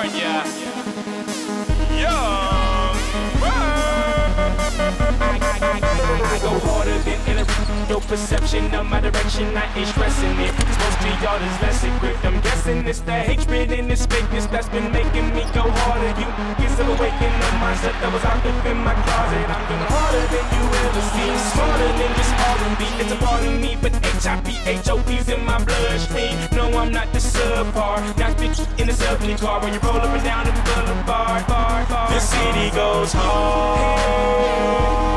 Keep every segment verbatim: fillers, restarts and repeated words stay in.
California. Young I go harder than in your perception of my direction. I ain't stressing it. Most of y'all is less equipped. I'm guessing it's the hatred and this fakeness that's been making me go harder. You get some awakening of mindset that was locked up in my closet. I'm going harder than you ever seen. Smarter than this R and B. It's a part of me, but H I P H O P's in my bloodstream. No, I'm not the subpar. Not bitch in the subway car when you roll up and down the boulevard. Bar, bar. The city goes hard.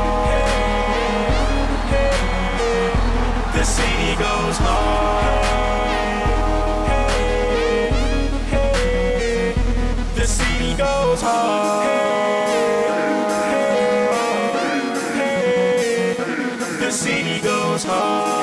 The city goes hard. The city goes hard. The city goes hard.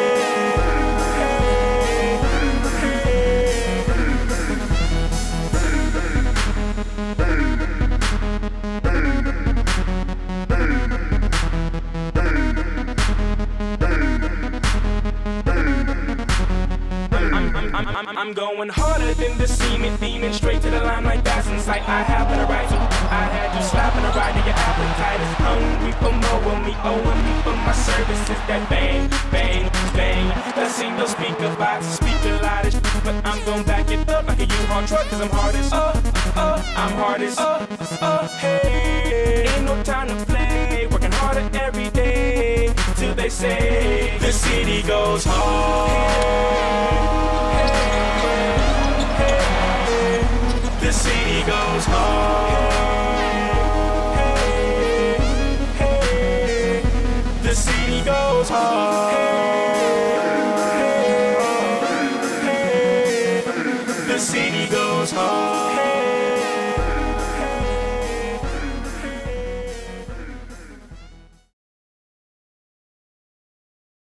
I'm, I'm, I'm going harder than the semen, demon straight to the line like that's inside. I happen to right, so I had you slapping a ride to your appetite is hungry for more of me, owing me for my services. That bang, bang, bang. That's in your speaker box, speak a lot of shit, but I'm gon' back it up like a U-Haul truck, cause I'm hard as uh, uh, I'm hard as uh, uh, hey. Ain't no time to play, working harder every day, till they say the city goes hard. The city goes hard. The city goes hard. The city goes hard.